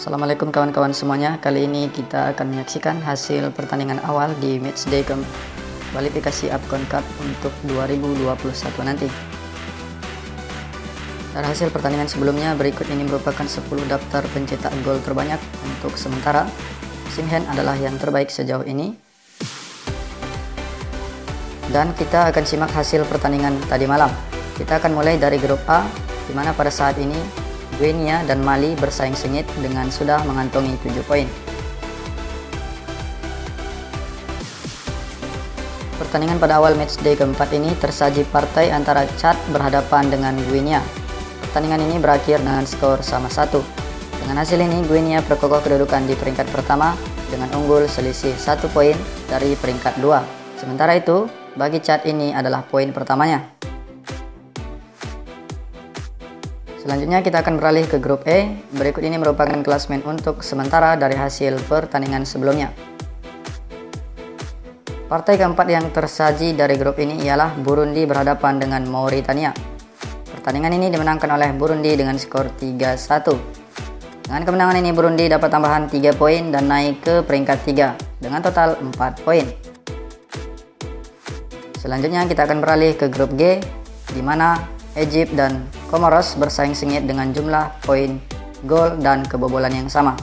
Assalamualaikum kawan-kawan semuanya. Kali ini kita akan menyaksikan hasil pertandingan awal di matchday kualifikasi AFCON Cup untuk 2021 nanti. Dari hasil pertandingan sebelumnya, berikut ini merupakan 10 daftar pencetak gol terbanyak untuk sementara. Osimhen adalah yang terbaik sejauh ini. Dan kita akan simak hasil pertandingan tadi malam. Kita akan mulai dari grup A, di mana pada saat ini Guinea dan Mali bersaing sengit dengan sudah mengantongi 7 poin. Pertandingan pada awal matchday keempat ini tersaji partai antara Chad berhadapan dengan Guinea. Pertandingan ini berakhir dengan skor sama 1. Dengan hasil ini, Guinea berkokoh kedudukan di peringkat pertama dengan unggul selisih 1 poin dari peringkat 2. Sementara itu, bagi Chad ini adalah poin pertamanya. Selanjutnya kita akan beralih ke grup E. Berikut ini merupakan klasmen untuk sementara dari hasil pertandingan sebelumnya. Partai keempat yang tersaji dari grup ini ialah Burundi berhadapan dengan Mauritania. Pertandingan ini dimenangkan oleh Burundi dengan skor 3-1. Dengan kemenangan ini, Burundi dapat tambahan 3 poin dan naik ke peringkat 3 dengan total 4 poin. Selanjutnya kita akan beralih ke grup G, di mana Egypt dan Comoros bersaing sengit dengan jumlah poin, gol, dan kebobolan yang sama.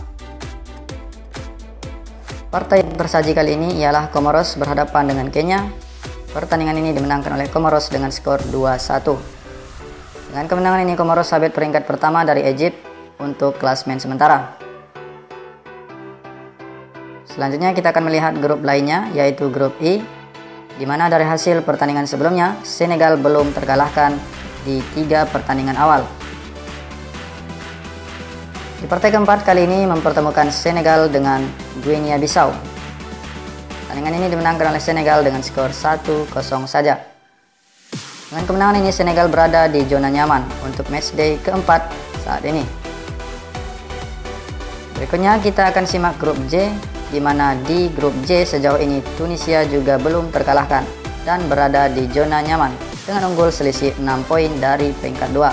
Partai yang tersaji kali ini ialah Comoros berhadapan dengan Kenya. Pertandingan ini dimenangkan oleh Comoros dengan skor 2-1. Dengan kemenangan ini, Comoros sabit peringkat pertama dari Egypt untuk klasmen sementara. Selanjutnya kita akan melihat grup lainnya, yaitu grup I, di mana dari hasil pertandingan sebelumnya, Senegal belum terkalahkan di 3 pertandingan awal. Di partai keempat kali ini mempertemukan Senegal dengan Guinea Bissau. Pertandingan ini dimenangkan oleh Senegal dengan skor 1-0 saja. Dengan kemenangan ini, Senegal berada di zona nyaman untuk matchday keempat saat ini. Berikutnya kita akan simak grup J, di mana di grup J sejauh ini Tunisia juga belum terkalahkan dan berada di zona nyaman dengan unggul selisih 6 poin dari peringkat 2.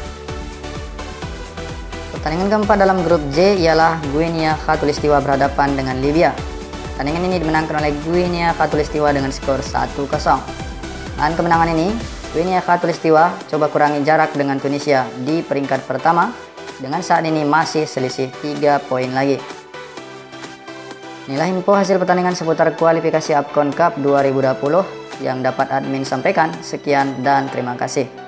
Pertandingan keempat dalam grup J ialah Guinea Khatulistiwa berhadapan dengan Libya. Pertandingan ini dimenangkan oleh Guinea Khatulistiwa dengan skor 1-0. Dengan kemenangan ini, Guinea Khatulistiwa coba kurangi jarak dengan Tunisia di peringkat pertama dengan saat ini masih selisih 3 poin lagi. Inilah info hasil pertandingan seputar kualifikasi AFCON Cup 2020 yang dapat admin sampaikan. Sekian dan terima kasih.